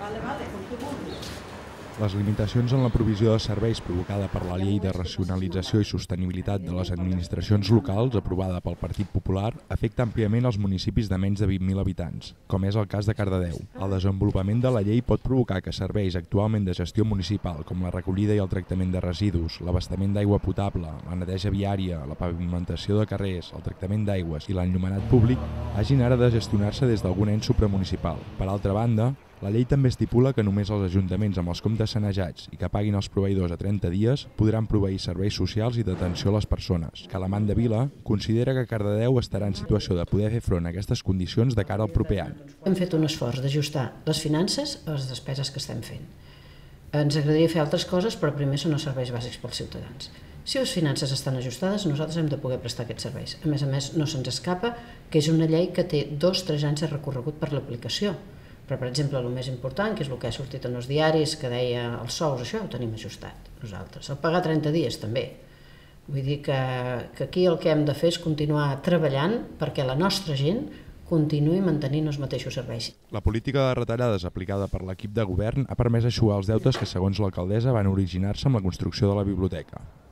Les limitacions en la provisió de serveis provocada per la Llei de Racionalització i Sostenibilitat de les Administracions Locals, aprovada pel Partit Popular, afecta àmpliament els municipis de menys de 20.000 habitants, com és el cas de Cardedeu. El desenvolupament de la llei pot provocar que serveis actualment de gestió municipal, com la recollida i el tractament de residus, l'abastament d'aigua potable, la neteja viària, la pavimentació de carrers, el tractament d'aigües i l'enllumenat públic, hagin ara de gestionar-se des d'algun ens supramunicipal. Per altra banda, la llei també estipula que només els ajuntaments amb els comptes sanejats i que paguin els proveïdors a 30 dies podran proveir serveis socials i d'atenció a les persones. Calamant de Vila considera que Cardedeu estarà en situació de poder fer front a aquestes condicions de cara al proper any. Hem fet un esforç d'ajustar les finances a les despeses que estem fent. Ens agradaria fer altres coses, però primer són els serveis bàsics pels ciutadans. Si les finances estan ajustades, nosaltres hem de poder prestar aquests serveis. A més, no se'ns escapa que és una llei que té 2-3 anys de recorregut per l'aplicació. Però, per exemple, el més important, que és el que ha sortit en els diaris, que deia els sous, això ho tenim ajustat nosaltres. El pagar 30 dies, també. Vull dir que aquí el que hem de fer és continuar treballant perquè la nostra gent continuï mantenint els mateixos serveis. La política de retallades aplicada per l'equip de govern ha permès eixugar els deutes que, segons l'alcaldessa, van originar-se amb la construcció de la biblioteca.